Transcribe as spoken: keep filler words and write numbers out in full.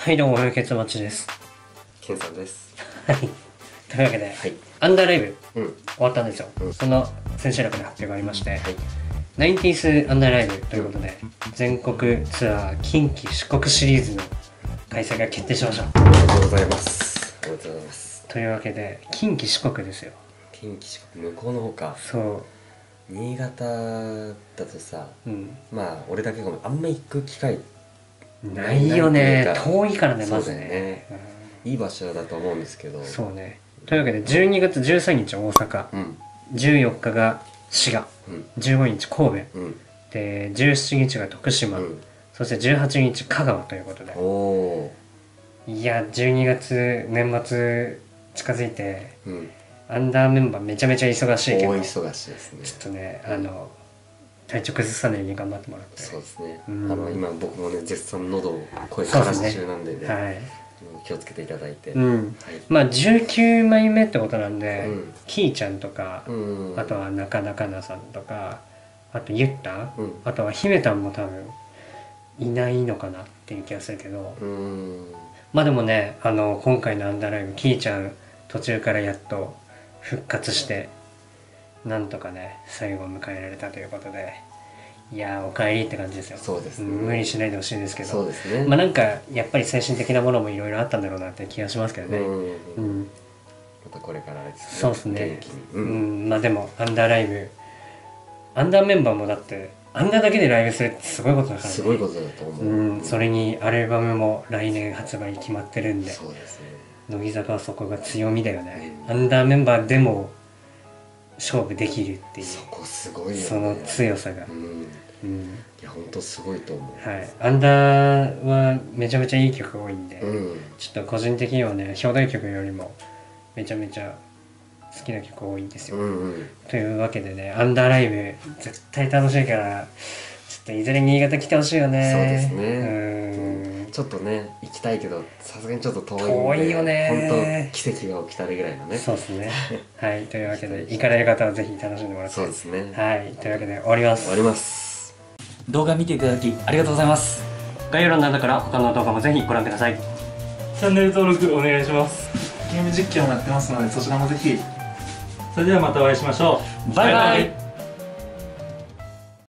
はい、どうも、ケツマチです。 ケンさんです。 はい。というわけで、 はい、 アンダーライブ、 うん、 終わったんですよ。 うん、 その千秋楽で発表がありまして、はい、 はい、 ナインティースアンダーライブということで、全国ツアー近畿四国シリーズの開催が決定しました。 おめでとうございます。おめでとうございます。 というわけで、近畿四国ですよ。 近畿四国、向こうの方か。 そう。 新潟だとさ、うん、まあ俺だけごめん、あんま行く機会ないよね。遠いからね、まずね、 うん、いい場所だと思うんですけど。 そうね。というわけでじゅうにがつじゅうさんにち大阪、うん、じゅうよっかが滋賀、うん、じゅうごにち神戸、うん、でじゅうしちにちが徳島、うん、そしてじゅうはちにち香川ということで、おいやじゅうにがつ年末近づいて、うん、アンダーメンバーめちゃめちゃ忙しいけど、 大忙しいですね。 ちょっとね、あの体調崩さないように頑張ってもらって。 そうですね、うん、あの今僕もね絶賛喉を声枯らし中なんでね、はい、気をつけていただいて、うん、はい、 まあじゅうきゅうまいめってことなんで、うん、キーちゃんとか、うん、あとは中田香菜さんとか、あとゆった、うん、あとは姫たんも多分いないのかなっていう気がするけど、うん、まあでもね、あの今回のアンダーライブキーちゃん途中からやっと復活してなんとかね最後を迎えられたということで、いやーお帰りって感じですよ。 そうですね、 無理しないでほしいんですけど、 そうですね、 まあなんかやっぱり精神的なものもいろいろあったんだろうなって気がしますけどね。うん、うん、 またこれからですね。 そうですね、うん、うん、まあでもアンダーライブ、アンダーメンバーもだってアンダーだけでライブするってすごいことだからね。 すごいことだと思う、 うん、それにアルバムも来年発売決まってるんで、 そうですね、 乃木坂はそこが強みだよね、うん、アンダーメンバーでも勝負できるっていう、 そこすごいよね、 その強さが、 うんうん、いや本当すごいと思う。 はい、アンダーはめちゃめちゃいい曲多いんで、うん、ちょっと個人的にはね表題曲よりもめちゃめちゃ好きな曲多いんですよ、うんうん、というわけでね、アンダーライブ絶対楽しいからちょっといずれ新潟来てほしいよね。 そうですね、うん、ちょっとね行きたいけどさすがにちょっと遠いんで、 遠いよね、 本当奇跡が起きたらぐらいのね。 そうですねはい、というわけで行かれる方はぜひ楽しんでもらって、 そうですね、 はい、というわけで終わります終わります。 動画見ていただきありがとうございます。 概要欄などから他の動画もぜひご覧ください。 チャンネル登録お願いします。ゲーム実況もやってますのでそちらもぜひ。それではまたお会いしましょう。 バイバイ。